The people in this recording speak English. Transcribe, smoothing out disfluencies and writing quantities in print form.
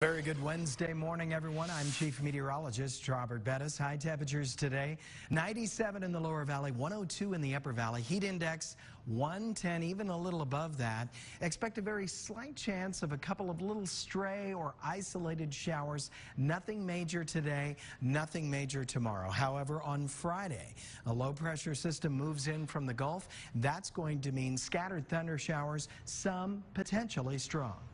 Very good Wednesday morning, everyone. I'm Chief Meteorologist Robert Bettis. High temperatures today, 97 in the lower valley, 102 in the upper valley. Heat index 110, even a little above that. Expect a very slight chance of a couple of little stray or isolated showers. Nothing major today, nothing major tomorrow. However, on Friday, a low pressure system moves in from the Gulf. That's going to mean scattered thunder showers, some potentially strong.